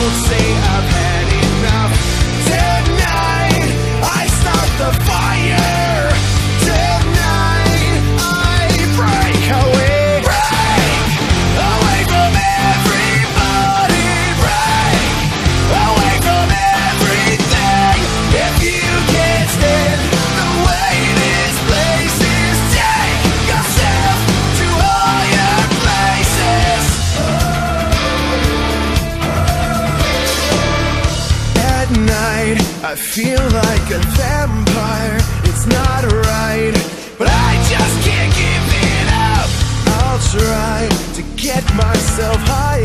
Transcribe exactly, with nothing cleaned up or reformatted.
won't say I've had enough. Tonight I start the fire. Tonight I break away. Break away from everybody. Break away from everything. If you can't stand the way this place is, take yourself to all your places. At night I feel like a vampire. It's not right, but I just can't give it up. I'll try to get myself high